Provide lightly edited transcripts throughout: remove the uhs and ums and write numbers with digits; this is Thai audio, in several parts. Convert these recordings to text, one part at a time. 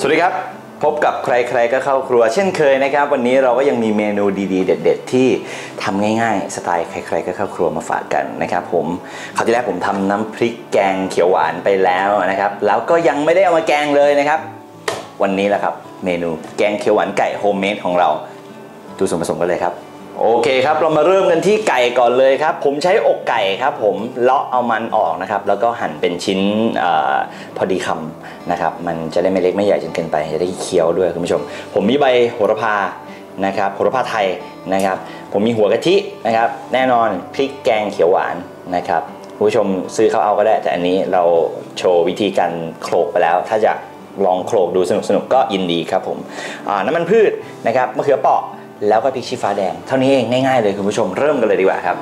สวัสดีครับพบกับใครๆก็เข้าครัวเช่นเคยนะครับวันนี้เราก็ยังมีเมนูดีๆเด็ดๆที่ทำง่ายๆสไตล์ใครๆก็เข้าครัวมาฝากกันนะครับผมคราวที่แรกผมทำน้ำพริกแกงเขียวหวานไปแล้วนะครับแล้วก็ยังไม่ได้เอามาแกงเลยนะครับวันนี้แหละครับเมนูแกงเขียวหวานไก่โฮมเมดของเราดูส่วนผสมกันเลยครับโอเคครับเรามาเริ่มกันที่ไก่ก่อนเลยครับผมใช้อกไก่ครับผมเลาะเอามันออกนะครับแล้วก็หั่นเป็นชิ้นพอดีคำนะครับมันจะได้ไม่เล็กไม่ใหญ่จนเกินไปจะได้เคี้ยวด้วยคุณผู้ชมผมมีใบโหระพานะครับโหระพาไทยนะครับผมมีหัวกะทินะครับแน่นอนพริกแกงเขียวหวานนะครับคุณผู้ชมซื้อเขาเอาก็ได้แต่อันนี้เราโชว์วิธีการโขลกไปแล้วถ้าจะลองโขลกดูสนุกๆก็ยินดีครับผมน้ำมันพืชนะครับมะเขือเปราะแล้วก็พริกชี้ฟ้าแดงเท่านี้เองง่ายๆเลยคุณผู้ชมเริ่มกันเลยดีกว่าครับ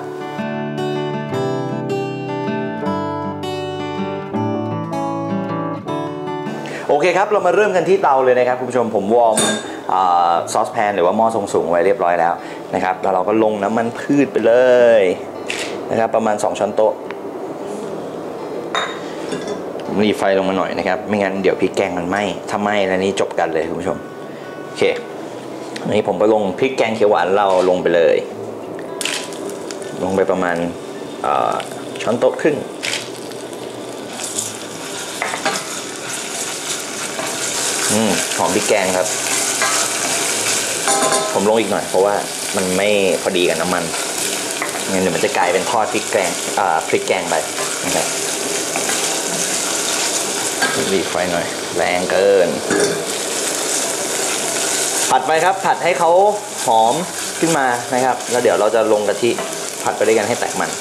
โอเคครับเรามาเริ่มกันที่เตาเลยนะครับคุณผู้ชมผมวอร์มซอสแพนหรือว่าหม้อทรงสูงไว้เรียบร้อยแล้วนะครับแล้วเราก็ลงน้ำมันพืชไปเลยนะครับประมาณ2ช้อนโต๊ะรีไฟลงมาหน่อยนะครับไม่งั้นเดี๋ยวพริกแกงมันไหม้ถ้าไหม้แล้วนี้จบกันเลยคุณผู้ชมโอเคอันนี้ผมก็ลงพริกแกงเขียวหวานเราลงไปเลยลงไปประมาณช้อนโต๊ะครึ่งหอมพริกแกงครับผมลงอีกหน่อยเพราะว่ามันไม่พอดีกับน้ำมันงั้นเดี๋ยวมันจะกลายเป็นทอดพริกแกงพริกแกงไปนะครับรีไฟหน่อยแรงเกินผัดไปครับผัดให้เขาหอมขึ้นมานะครับแล้วเดี๋ยวเราจะลงกะทิผัดไปด้วยกันให้แตกมัน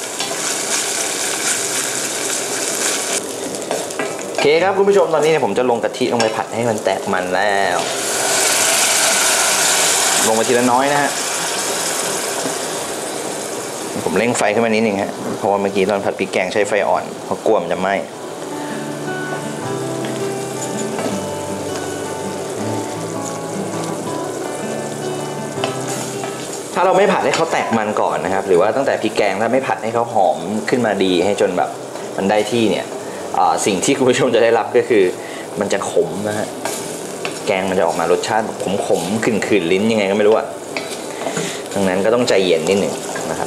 โอเคครับคุณผู้ชมตอนนี้เนี่ยผมจะลงกะทิลงไปผัดให้มันแตกมันแล้วลงไปทีละน้อยนะฮะผมเร่งไฟขึ้นมานิดนึงฮะเพราะว่าเมื่อกี้ตอนผัดพริกแกงใช้ไฟอ่อนเพราะกลัวมันจะไหม้ถ้าเราไม่ผัดให้เขาแตกมันก่อนนะครับหรือว่าตั้งแต่พริกแกงถ้าไม่ผัดให้เขาหอมขึ้นมาดีให้จนแบบมันได้ที่เนี่ยสิ่งที่คุณผู้ชมจะได้รับก็คือมันจะขมนะฮะแกงมันจะออกมารสชาติขมขื่นลิ้นยังไงก็ไม่รู้อะดังนั้นก็ต้องใจเย็นนิดหนึ่งนะครับ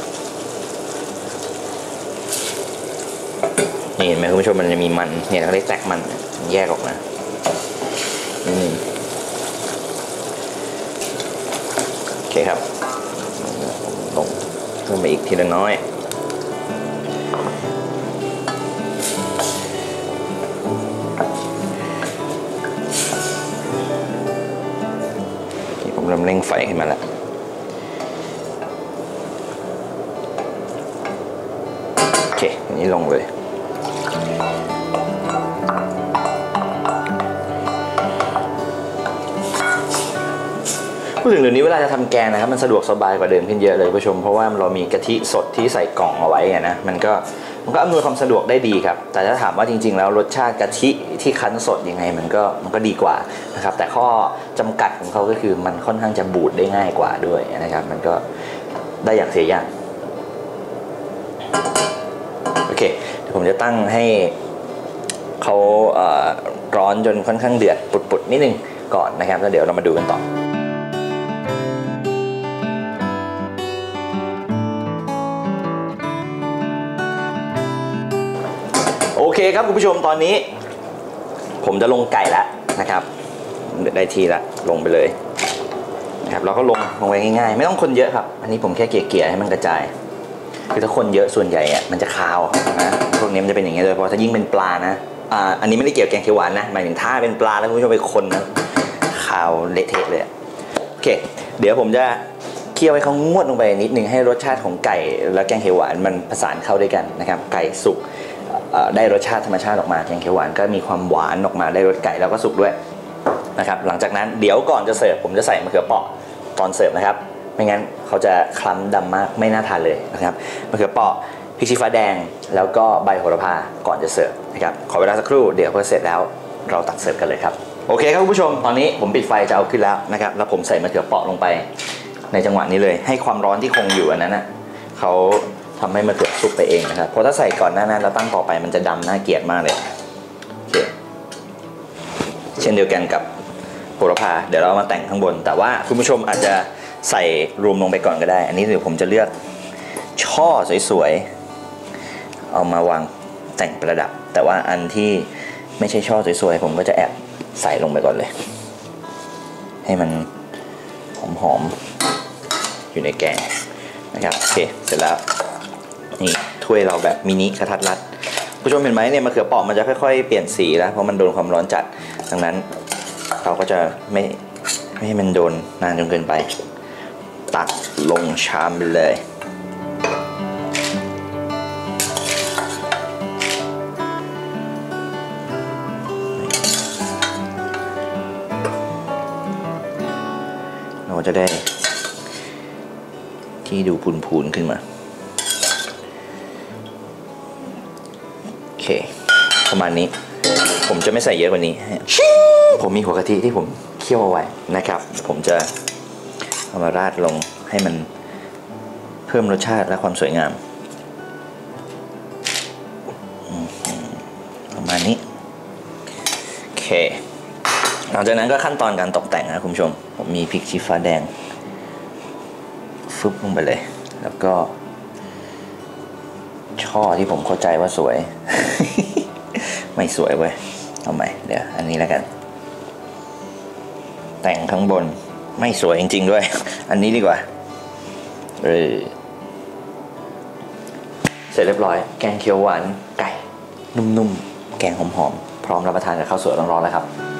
นี่เห็นไหมคุณผู้ชมมันจะมีมันเนี่ยเขาเรียกแตกมันแยกออกมาโอเคครับลงเพิ่มไปอีกทีละน้อยผมเริ่มเร่งไฟขึ้นมาแล้วโอเคอันนี้ลงเลยพูดถึงเดี๋ยวนี้เวลาจะทำแกงนะครับมันสะดวกสบายกว่าเดิมขึ้นเยอะเลยผู้ชมเพราะว่าเรามีกะทิสดที่ใส่กล่องเอาไว้นะมันก็อำนวยความสะดวกได้ดีครับแต่ถ้าถามว่าจริงๆแล้วรสชาติกะทิที่คั้นสดยังไงมันก็ดีกว่านะครับแต่ข้อจำกัดของเขาก็คือมันค่อนข้างจะบูดได้ง่ายกว่าด้วยนะครับมันก็ได้อย่างเสียอย่างโอเคเดี๋ยวผมจะตั้งให้เขาร้อนจนค่อนข้างเดือดปุดๆนิดนึงก่อนนะครับแล้วเดี๋ยวเรามาดูกันต่อโอเคครับคุณผู้ชมตอนนี้ผมจะลงไก่แล้วนะครับได้ทีละลงไปเลยนะครับเราก็ลงไปง่ายๆไม่ต้องคนเยอะครับอันนี้ผมแค่เกลี่ยให้มันกระจายคือถ้าคนเยอะส่วนใหญ่อะมันจะคาวนะพวกนี้มันจะเป็นอย่างนี้เลยเพราะถ้ายิ่งเป็นปลานะอันนี้ไม่ได้เกี่ยวกับแกงเขียวหวานนะหมายถึงถ้าเป็นปลาแล้วคุณผู้ชมไปคนนะคาวเละเทะเลยโอเคเดี๋ยวผมจะเคี่ยวให้เขางวดลงไปนิดนึงให้รสชาติของไก่และแกงเขียวหวานมันผสานเข้าด้วยกันนะครับไก่สุกได้รสชาติธรรมชาติออกมาแกงเขียวหวานก็มีความหวานออกมาได้รสไก่แล้วก็สุกด้วยนะครับหลังจากนั้นเดี๋ยวก่อนจะเสิร์ฟผมจะใส่มะเขือเปราะตอนเสิร์ฟนะครับไม่งั้นเขาจะคล้ำดำมากไม่น่าทานเลยนะครับมะเขือเปราะพริกชี้ฟ้าแดงแล้วก็ใบโหระพาก่อนจะเสิร์ฟนะครับขอเวลาสักครู่เดี๋ยวพอเสร็จแล้วเราตักเสิร์ฟกันเลยครับโอเคครับคุณผู้ชมตอนนี้ผมปิดไฟจะเอาขึ้นแล้วนะครับแล้วผมใส่มะเขือเปราะลงไปในจังหวะนี้เลยให้ความร้อนที่คงอยู่อันนั้นนะเขาทำให้มะเขือสุกไปเองนะครับเพราะถ้าใส่ก่อนหน้านั้นแล้วตั้งต่อไปมันจะดำน่าเกลียดมากเลยโอเคเช่นเดียวกันกับโหระพาเดี๋ยวเรามาแต่งข้างบนแต่ว่าคุณผู้ชมอาจจะใส่รวมลงไปก่อนก็ได้อันนี้เดี๋ยวผมจะเลือกช่อสวยๆเอามาวางแต่งประดับแต่ว่าอันที่ไม่ใช่ช่อสวยๆผมก็จะแอบใส่ลงไปก่อนเลยให้มันหอมๆอยู่ในแกงนะครับโอเคเสร็จแล้วนี่ถ้วยเราแบบมินิกระทัดรัดผู้ชมเห็นไหมเนี่ยมะเขือเปราะมันจะค่อยๆเปลี่ยนสีแล้วเพราะมันโดนความร้อนจัดดังนั้นเราก็จะไม่ให้มันโดนนานจนเกินไปตักลงชามไปเลยเราจะได้ที่ดูพูนๆขึ้นมาโอเคประมาณนี้ผมจะไม่ใส่เยอะกว่านี้ผมมีหัวกะทิที่ผมเคี่ยวเอาไว้นะครับผมจะเอามาราดลงให้มันเพิ่มรสชาติและความสวยงามประมาณนี้โอเคหลังจากนั้นก็ขั้นตอนการตกแต่งนะคุณผู้ชมผมมีพริกชี้ฟ้าแดงฟึบลงไปเลยแล้วก็ช่อที่ผมเข้าใจว่าสวย ไม่สวยเว้ยเอาใหม่เดี๋ยวอันนี้แล้วกันแต่งข้างบนไม่สวยจริงๆด้วย อันนี้ดีกว่าเสร็จเรียบร้อยแกงเขียวหวานไก่นุ่มๆแกงหอมๆพร้อมรับประทานกับข้าวสวยร้อนๆแล้วครับ